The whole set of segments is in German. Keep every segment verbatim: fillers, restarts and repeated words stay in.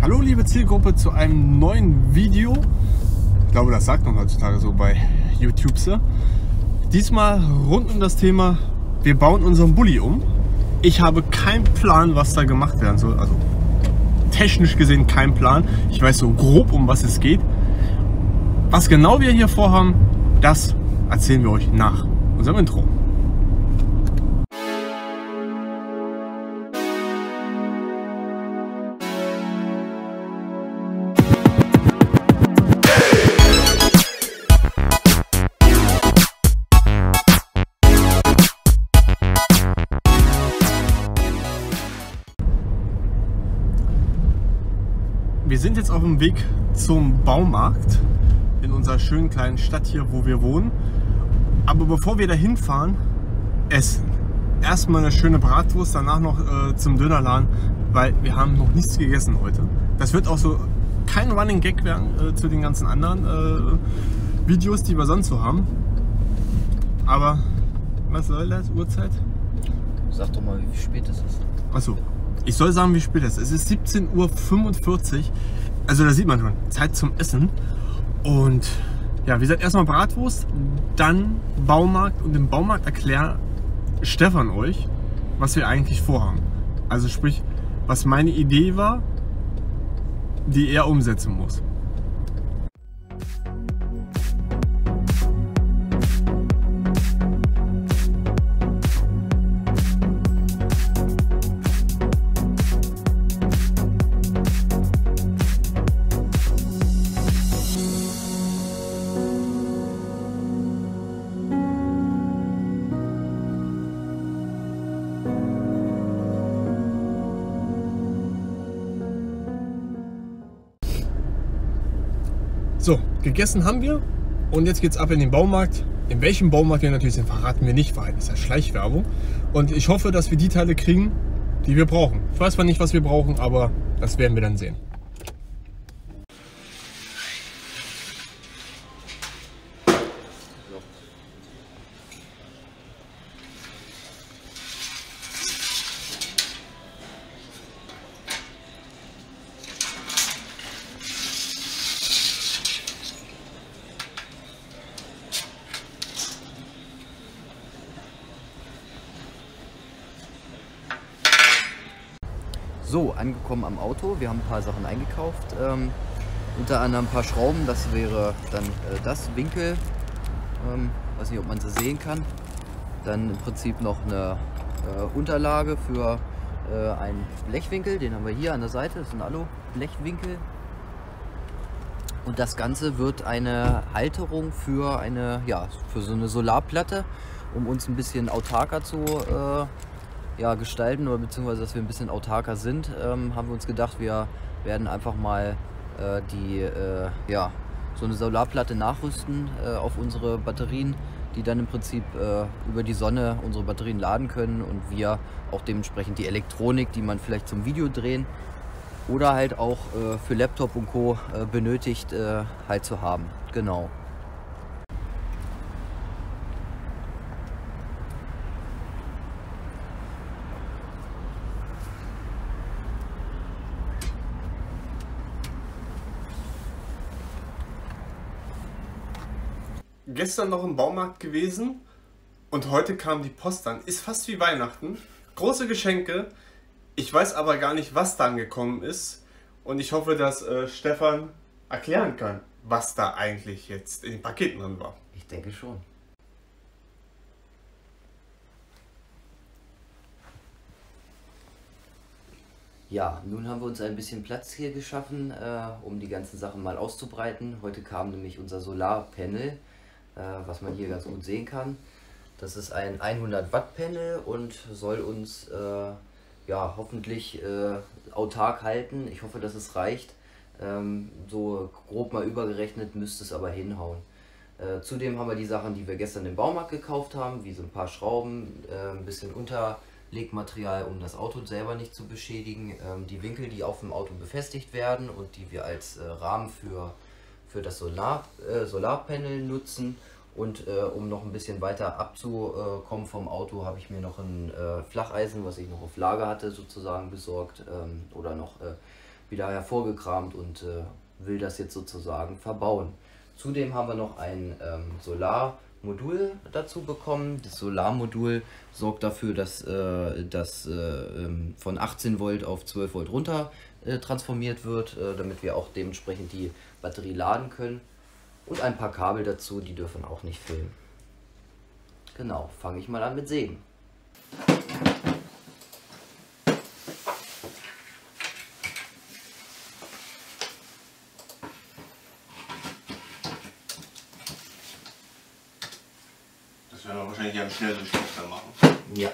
Hallo liebe Zielgruppe zu einem neuen Video. Ich glaube, das sagt man heutzutage so bei YouTube. Diesmal rund um das Thema, wir bauen unseren Bulli um. Ich habe keinen Plan, was da gemacht werden soll. Also technisch gesehen kein Plan. Ich weiß so grob, um was es geht. Was genau wir hier vorhaben, das erzählen wir euch nach unserem Intro. Wir sind jetzt auf dem Weg zum Baumarkt in unserer schönen kleinen Stadt hier, wo wir wohnen. Aber bevor wir dahin fahren, essen. Erstmal eine schöne Bratwurst, danach noch äh, zum Dönerladen, weil wir haben noch nichts gegessen heute. Das wird auch so kein Running Gag werden äh, zu den ganzen anderen äh, Videos, die wir sonst so haben. Aber was soll das? Uhrzeit? Sag doch mal, wie spät es ist. Achso. Ich soll sagen, wie spät es ist. Es ist siebzehn Uhr fünfundvierzig. Also da sieht man schon, Zeit zum Essen. Und ja, wie gesagt, erstmal Bratwurst, dann Baumarkt. Und im Baumarkt erklärt Stefan euch, was wir eigentlich vorhaben. Also sprich, was meine Idee war, die er umsetzen muss. So, gegessen haben wir und jetzt geht's ab in den Baumarkt. In welchem Baumarkt wir natürlich sind, verraten wir nicht, weil das ist ja Schleichwerbung. Und ich hoffe, dass wir die Teile kriegen, die wir brauchen. Ich weiß zwar nicht, was wir brauchen, aber das werden wir dann sehen. So, angekommen am Auto. Wir haben ein paar Sachen eingekauft. Ähm, unter anderem ein paar Schrauben. Das wäre dann äh, das Winkel. Ähm, weiß nicht, ob man sie sehen kann. Dann im Prinzip noch eine äh, Unterlage für äh, einen Blechwinkel. Den haben wir hier an der Seite. Das ist ein Alu-Blechwinkel. Und das Ganze wird eine Halterung für eine, ja, für so eine Solarplatte, um uns ein bisschen autarker zu äh, ja, gestalten, oder beziehungsweise dass wir ein bisschen autarker sind, ähm, haben wir uns gedacht, wir werden einfach mal äh, die, äh, ja, so eine Solarplatte nachrüsten äh, auf unsere Batterien, die dann im Prinzip äh, über die Sonne unsere Batterien laden können und wir auch dementsprechend die Elektronik, die man vielleicht zum Video drehen oder halt auch äh, für Laptop und Co. Äh, benötigt, äh, halt zu haben. Genau. Gestern noch im Baumarkt gewesen und heute kam die Post an. Ist fast wie Weihnachten. Große Geschenke. Ich weiß aber gar nicht, was da angekommen ist. Und ich hoffe, dass äh, Stefan erklären kann, was da eigentlich jetzt in den Paketen drin war. Ich denke schon. Ja, nun haben wir uns ein bisschen Platz hier geschaffen, äh, um die ganzen Sachen mal auszubreiten. Heute kam nämlich unser Solarpanel, äh, was man hier ganz gut sehen kann. Das ist ein hundert Watt Panel und soll uns äh, ja, hoffentlich äh, autark halten. Ich hoffe, dass es reicht. Ähm, so grob mal übergerechnet müsste es aber hinhauen. Äh, zudem haben wir die Sachen, die wir gestern im Baumarkt gekauft haben, wie so ein paar Schrauben, äh, ein bisschen Unterlegmaterial, um das Auto selber nicht zu beschädigen, ähm, die Winkel, die auf dem Auto befestigt werden und die wir als äh, Rahmen für, für das Solar, äh, Solarpanel nutzen. Und äh, um noch ein bisschen weiter abzukommen vom Auto, habe ich mir noch ein äh, Flacheisen, was ich noch auf Lager hatte, sozusagen besorgt, ähm, oder noch äh, wieder hervorgekramt und äh, will das jetzt sozusagen verbauen. Zudem haben wir noch ein ähm, Solarmodul dazu bekommen. Das Solarmodul sorgt dafür, dass äh, das äh, von achtzehn Volt auf zwölf Volt runter äh, transformiert wird, äh, damit wir auch dementsprechend die Batterie laden können. Und ein paar Kabel dazu, die dürfen auch nicht fehlen. Genau, fange ich mal an mit Sägen. Das werden wir wahrscheinlich am schnellsten dann machen. Ja.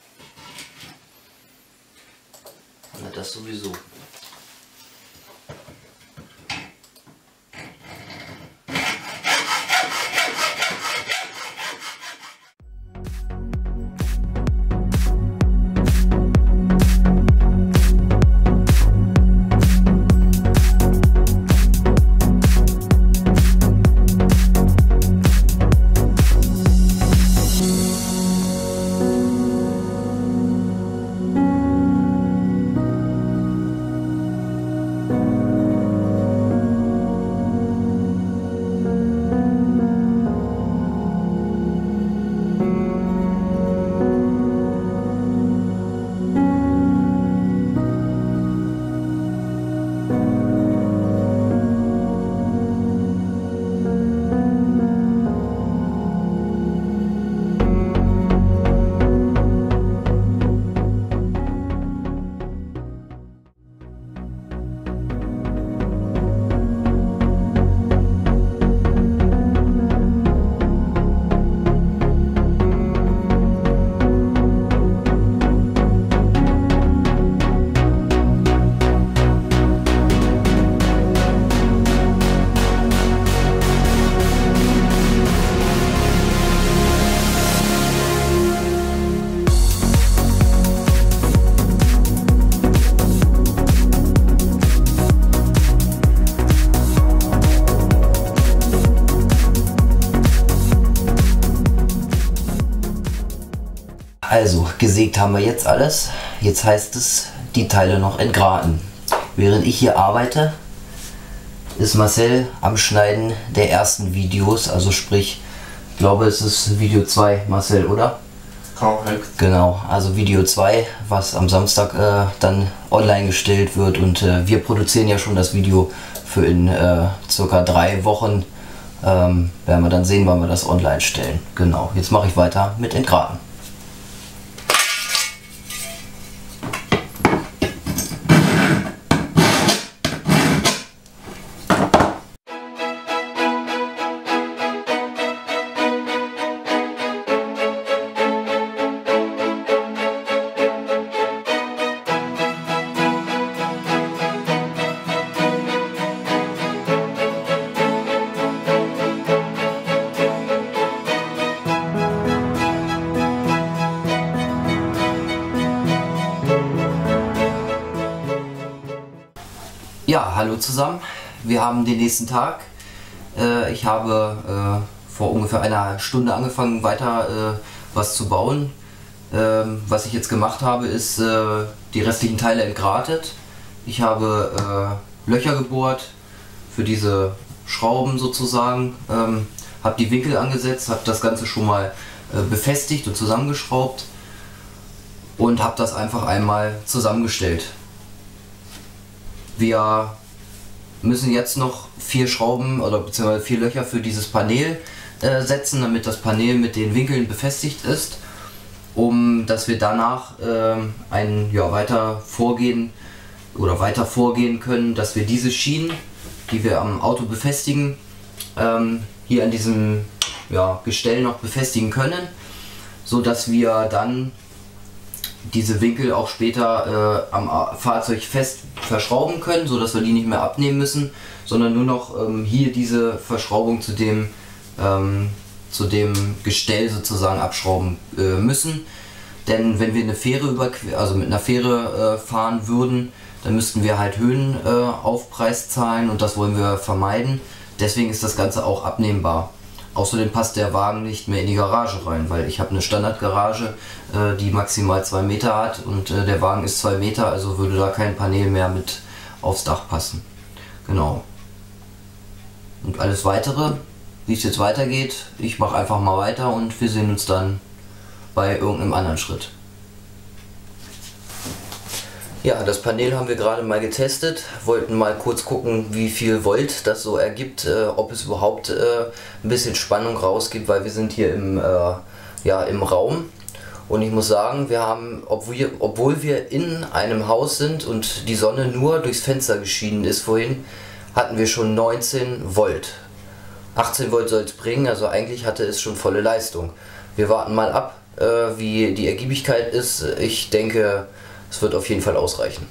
Na, das sowieso. Also, gesägt haben wir jetzt alles. Jetzt heißt es, die Teile noch entgraten. Während ich hier arbeite, ist Marcel am Schneiden der ersten Videos. Also sprich, ich glaube es ist Video zwei, Marcel, oder? Korrekt. Genau, also Video zwei, was am Samstag äh, dann online gestellt wird. Und äh, wir produzieren ja schon das Video für in äh, circa drei Wochen. Ähm, werden wir dann sehen, wann wir das online stellen. Genau, jetzt mache ich weiter mit Entgraten. Ja, hallo zusammen. Wir haben den nächsten Tag. Äh, ich habe äh, vor ungefähr einer Stunde angefangen, weiter äh, was zu bauen. Ähm, was ich jetzt gemacht habe, ist äh, die restlichen Teile entgratet. Ich habe äh, Löcher gebohrt für diese Schrauben sozusagen, ähm, habe die Winkel angesetzt, habe das Ganze schon mal äh, befestigt und zusammengeschraubt und habe das einfach einmal zusammengestellt. Wir müssen jetzt noch vier Schrauben oder beziehungsweise vier Löcher für dieses Panel äh, setzen, damit das Panel mit den Winkeln befestigt ist, um dass wir danach äh, ein ja, weiter vorgehen oder weiter vorgehen können, dass wir diese Schienen, die wir am Auto befestigen, ähm, hier an diesem ja, Gestell noch befestigen können, so dass wir dann diese Winkel auch später äh, am Fahrzeug fest verschrauben können, so dass wir die nicht mehr abnehmen müssen, sondern nur noch ähm, hier diese Verschraubung zu dem, ähm, zu dem Gestell sozusagen abschrauben äh, müssen. Denn wenn wir eine Fähre überqueren, also mit einer Fähre äh, fahren würden, dann müssten wir halt Höhenaufpreis äh, zahlen und das wollen wir vermeiden. Deswegen ist das Ganze auch abnehmbar. Außerdem passt der Wagen nicht mehr in die Garage rein, weil ich habe eine Standardgarage, äh, die maximal zwei Meter hat und äh, der Wagen ist zwei Meter, also würde da kein Panel mehr mit aufs Dach passen. Genau. Und alles weitere, wie es jetzt weitergeht, ich mache einfach mal weiter und wir sehen uns dann bei irgendeinem anderen Schritt. Ja, das Panel haben wir gerade mal getestet, wollten mal kurz gucken, wie viel Volt das so ergibt, äh, ob es überhaupt äh, ein bisschen Spannung rausgibt, weil wir sind hier im, äh, ja, im Raum. Und ich muss sagen, wir haben, obwohl wir, obwohl wir in einem Haus sind und die Sonne nur durchs Fenster geschienen ist vorhin, hatten wir schon neunzehn Volt. achtzehn Volt soll es bringen, also eigentlich hatte es schon volle Leistung. Wir warten mal ab, äh, wie die Ergiebigkeit ist. Ich denke, es wird auf jeden Fall ausreichen.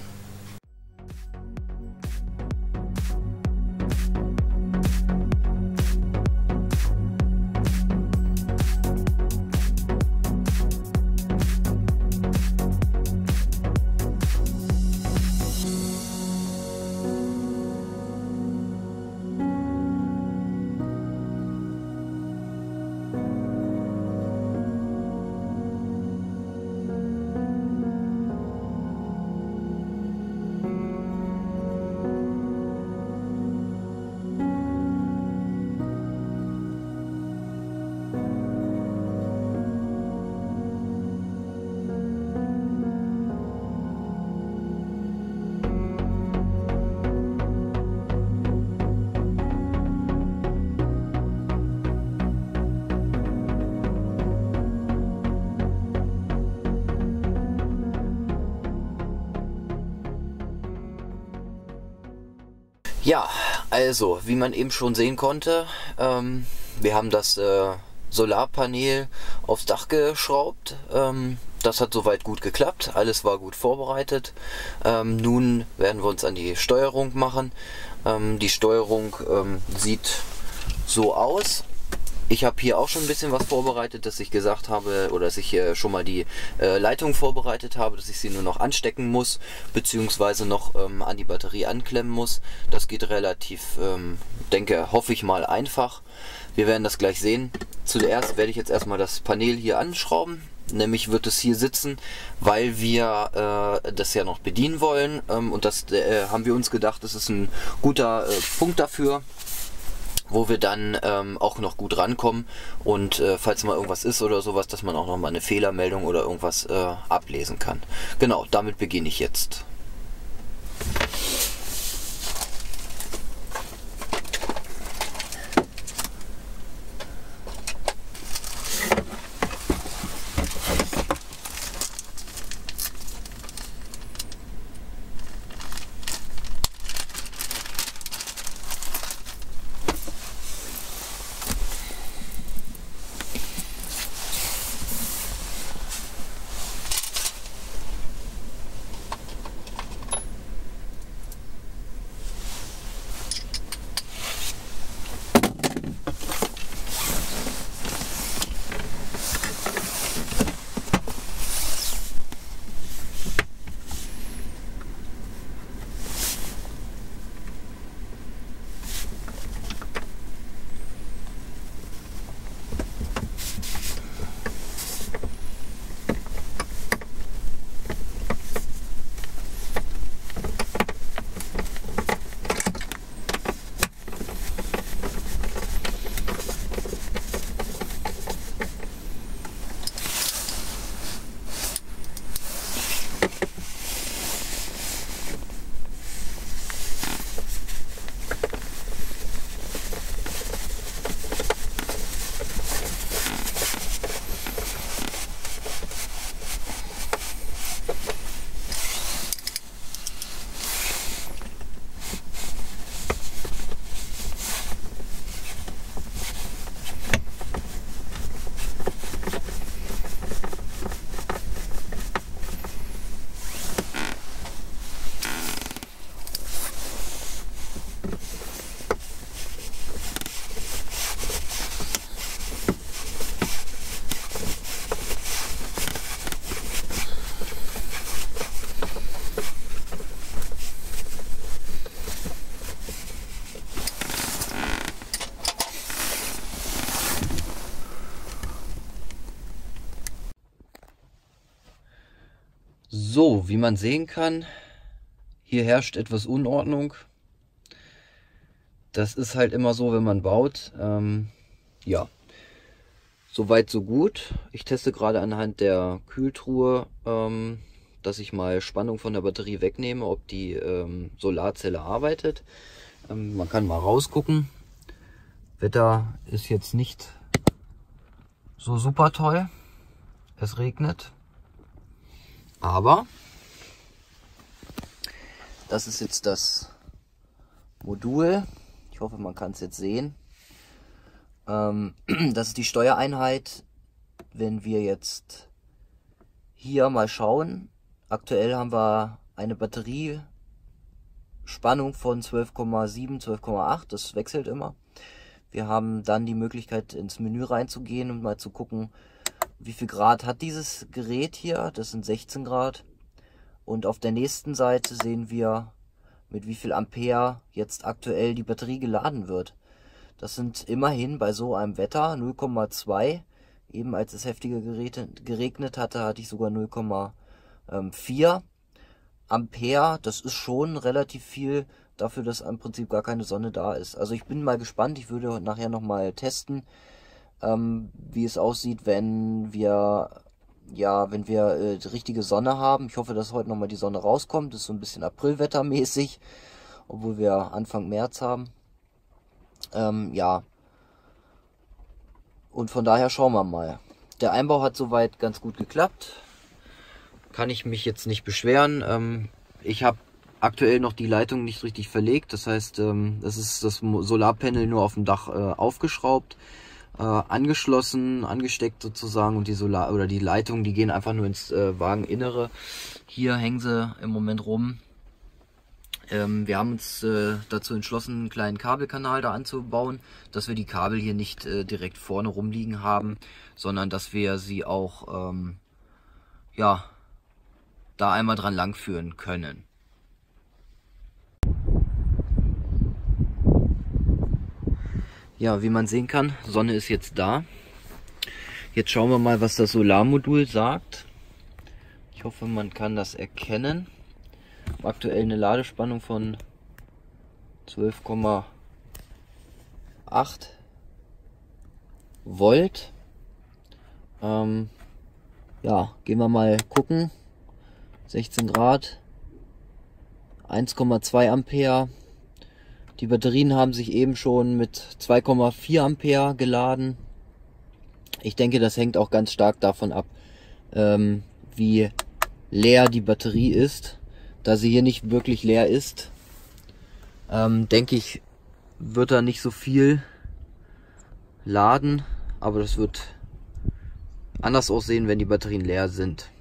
Ja, also wie man eben schon sehen konnte, ähm, wir haben das äh, Solarpanel aufs Dach geschraubt. Ähm, das hat soweit gut geklappt, alles war gut vorbereitet. Ähm, nun werden wir uns an die Steuerung machen. Ähm, die Steuerung ähm, sieht so aus. Ich habe hier auch schon ein bisschen was vorbereitet, dass ich gesagt habe, oder dass ich hier schon mal die äh, Leitung vorbereitet habe, dass ich sie nur noch anstecken muss, beziehungsweise noch ähm, an die Batterie anklemmen muss. Das geht relativ, ähm, denke, hoffe ich mal einfach. Wir werden das gleich sehen. Zuerst werde ich jetzt erstmal das Panel hier anschrauben. Nämlich wird es hier sitzen, weil wir äh, das ja noch bedienen wollen. Ähm, und das äh, haben wir uns gedacht, das ist ein guter äh, Punkt dafür, wo wir dann ähm, auch noch gut rankommen und äh, falls mal irgendwas ist oder sowas, dass man auch noch mal eine Fehlermeldung oder irgendwas äh, ablesen kann. Genau, damit beginne ich jetzt. So, wie man sehen kann, Hier herrscht etwas Unordnung. Das ist halt immer so, wenn man baut. Ähm, ja, soweit so gut. Ich teste gerade anhand der Kühltruhe, ähm, dass ich mal Spannung von der Batterie wegnehme, ob die ähm, Solarzelle arbeitet. Ähm, man kann mal rausgucken. Wetter ist jetzt nicht so super toll. Es regnet. Aber das ist jetzt das Modul. Ich hoffe, man kann es jetzt sehen. Ähm, das ist die Steuereinheit. Wenn wir jetzt hier mal schauen, aktuell haben wir eine Batteriespannung von zwölf Komma sieben, zwölf Komma acht. Das wechselt immer. Wir haben dann die Möglichkeit, ins Menü reinzugehen und mal zu gucken, wie viel Grad hat dieses Gerät hier. Das sind sechzehn Grad. Und auf der nächsten Seite sehen wir, mit wie viel Ampere jetzt aktuell die Batterie geladen wird. Das sind immerhin bei so einem Wetter null Komma zwei. Eben als es heftiger geregnet hatte, hatte ich sogar null Komma vier Ampere. Das ist schon relativ viel dafür, dass im Prinzip gar keine Sonne da ist. Also ich bin mal gespannt. Ich würde nachher nochmal testen, ähm, wie es aussieht, wenn wir... Ja, wenn wir äh, die richtige Sonne haben. Ich hoffe, dass heute nochmal die Sonne rauskommt. Das ist so ein bisschen Aprilwettermäßig, obwohl wir Anfang März haben. Ähm, ja. Und von daher schauen wir mal. Der Einbau hat soweit ganz gut geklappt. Kann ich mich jetzt nicht beschweren. Ähm, ich habe aktuell noch die Leitung nicht richtig verlegt. Das heißt, ähm, das ist das Solarpanel nur auf dem Dach äh, aufgeschraubt. Äh, angeschlossen, angesteckt sozusagen, und die Solar oder die Leitungen, die gehen einfach nur ins äh, Wageninnere. Hier hängen sie im Moment rum. Ähm, wir haben uns äh, dazu entschlossen, einen kleinen Kabelkanal da anzubauen, dass wir die Kabel hier nicht äh, direkt vorne rumliegen haben, sondern dass wir sie auch ähm, ja, da einmal dran lang führen können. Ja, wie man sehen kann, Sonne ist jetzt da. Jetzt schauen wir mal, was das Solarmodul sagt. Ich hoffe, man kann das erkennen. Aktuell eine Ladespannung von zwölf Komma acht Volt. Ähm, ja, gehen wir mal gucken. sechzehn Grad, eins Komma zwei Ampere. Die Batterien haben sich eben schon mit zwei Komma vier Ampere geladen. Ich denke, das hängt auch ganz stark davon ab, ähm, wie leer die Batterie ist. Da sie hier nicht wirklich leer ist, ähm, denke ich, wird da nicht so viel laden. Aber das wird anders aussehen, wenn die Batterien leer sind.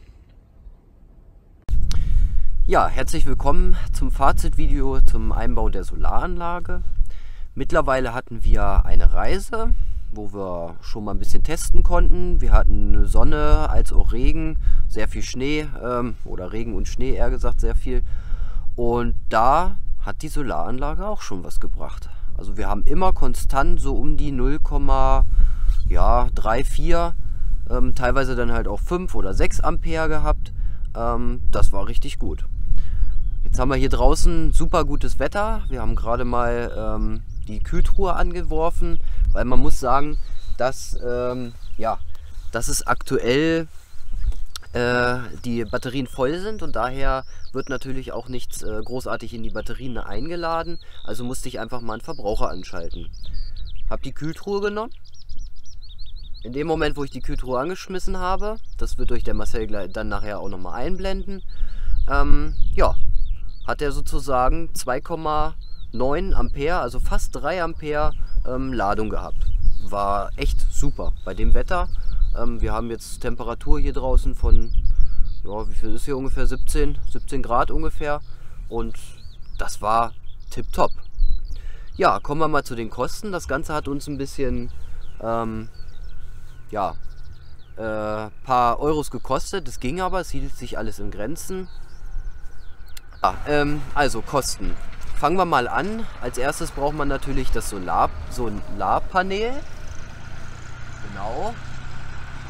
Ja, herzlich willkommen zum Fazitvideo zum Einbau der Solaranlage. Mittlerweile hatten wir eine Reise, wo wir schon mal ein bisschen testen konnten. Wir hatten Sonne als auch Regen, sehr viel Schnee, ähm, oder Regen und Schnee eher gesagt, sehr viel. Und da hat die Solaranlage auch schon was gebracht. Also wir haben immer konstant so um die null Komma drei vier, ähm, teilweise dann halt auch fünf oder sechs Ampere gehabt. Ähm, das war richtig gut. Jetzt haben wir hier draußen super gutes Wetter. Wir haben gerade mal ähm, die Kühltruhe angeworfen, weil man muss sagen, dass, ähm, ja, dass es aktuell äh, die Batterien voll sind und daher wird natürlich auch nichts äh, großartig in die Batterien eingeladen. Also musste ich einfach mal einen Verbraucher anschalten. Habe die Kühltruhe genommen. In dem Moment, wo ich die Kühltruhe angeschmissen habe, das wird euch der Marcel dann nachher auch nochmal einblenden, ähm, ja, hat er sozusagen zwei Komma neun Ampere, also fast drei Ampere ähm, Ladung gehabt. War echt super bei dem Wetter. Ähm, wir haben jetzt Temperatur hier draußen von, ja, wie viel ist hier ungefähr? siebzehn Grad ungefähr. Und das war tipptopp. Ja, kommen wir mal zu den Kosten. Das Ganze hat uns ein bisschen, ähm, ja, äh, paar Euros gekostet. Das ging aber, es hielt sich alles in Grenzen. Ja, ähm, also Kosten. Fangen wir mal an. Als erstes braucht man natürlich das Solar, Solarpanel. Genau.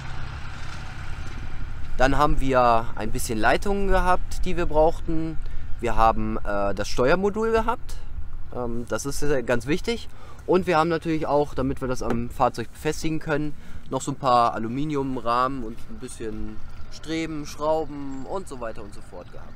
Dann haben wir ein bisschen Leitungen gehabt, die wir brauchten. wir haben äh, das Steuermodul gehabt, ähm, das ist äh, ganz wichtig. Und wir haben natürlich auch, damit wir das am Fahrzeug befestigen können, noch so ein paar Aluminiumrahmen und ein bisschen Streben, Schrauben und so weiter und so fort gehabt.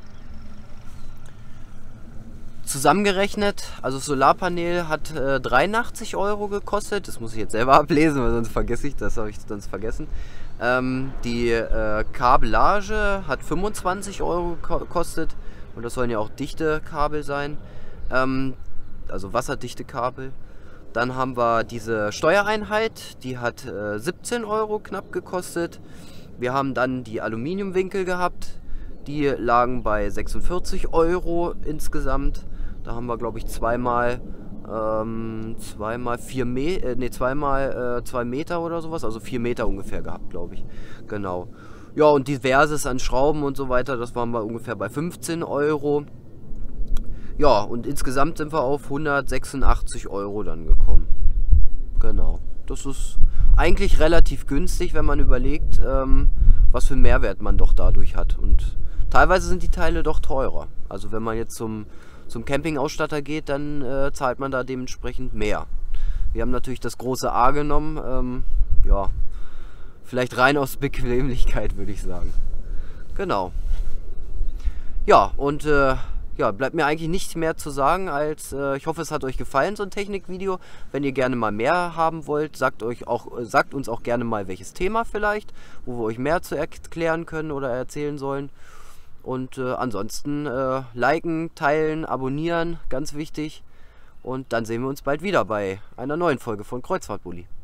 Zusammengerechnet, also das Solarpanel hat äh, dreiundachtzig Euro gekostet. Das muss ich jetzt selber ablesen, weil sonst vergesse ich das, habe ich sonst vergessen. Ähm, die äh, Kabellage hat fünfundzwanzig Euro gekostet und das sollen ja auch dichte Kabel sein, ähm, also wasserdichte Kabel. Dann haben wir diese Steuereinheit, die hat äh, siebzehn Euro knapp gekostet. Wir haben dann die Aluminiumwinkel gehabt, die lagen bei sechsundvierzig Euro insgesamt. Da haben wir, glaube ich, zweimal, ähm, zweimal vier Me äh, nee, zweimal äh, zwei Meter oder sowas, also vier Meter ungefähr gehabt, glaube ich. Genau. Ja, und diverses an Schrauben und so weiter, das waren wir ungefähr bei fünfzehn Euro. Ja, und insgesamt sind wir auf hundertsechsundachtzig Euro dann gekommen. Genau. Das ist eigentlich relativ günstig, wenn man überlegt, ähm, was für einen Mehrwert man doch dadurch hat. Und teilweise sind die Teile doch teurer. Also wenn man jetzt zum, zum Campingausstatter geht, dann äh, zahlt man da dementsprechend mehr. Wir haben natürlich das große A genommen. Ähm, ja, vielleicht rein aus Bequemlichkeit, würde ich sagen. Genau. Ja, und äh, ja, bleibt mir eigentlich nichts mehr zu sagen, als äh, ich hoffe, es hat euch gefallen, so ein Technikvideo. Wenn ihr gerne mal mehr haben wollt, sagt, euch auch, äh, sagt uns auch gerne mal, welches Thema vielleicht, wo wir euch mehr zu erklären können oder erzählen sollen. Und äh, ansonsten äh, liken, teilen, abonnieren, ganz wichtig. Und dann sehen wir uns bald wieder bei einer neuen Folge von Kreuzfahrtbully.